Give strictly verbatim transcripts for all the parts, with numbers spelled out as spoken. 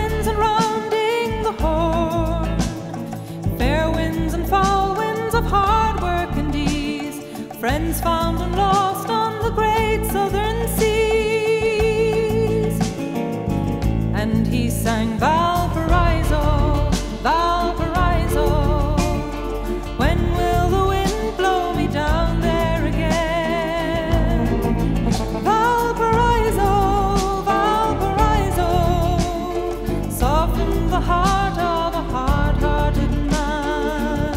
winds and rounding the horn, fair winds and foul winds of hard work and ease, friends found and lost on the great southern seas. And he sang Valparaiso, Valparaiso, when will the wind blow me down there again? Valparaiso, Valparaiso, soften the heart of a hard-hearted man.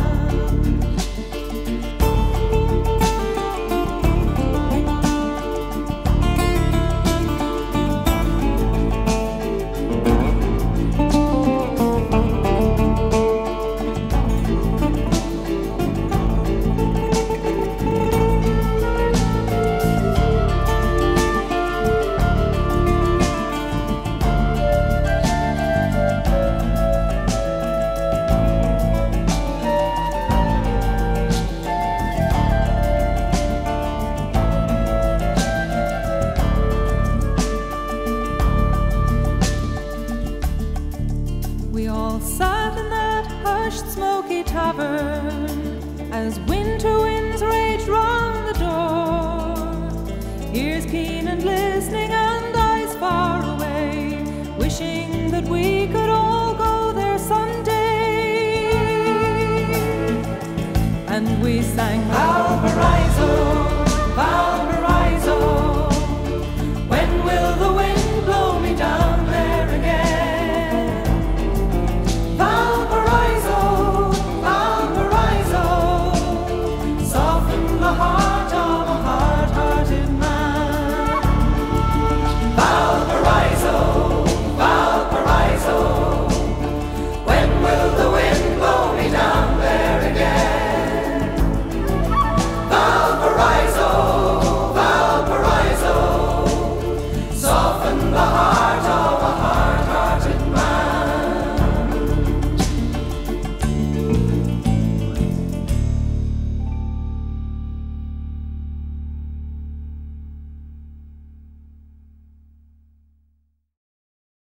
We all sat in that hushed, smoky tavern as winter winds raged round the door, ears keen and listening and eyes far away, wishing that we could all go there someday. And we sang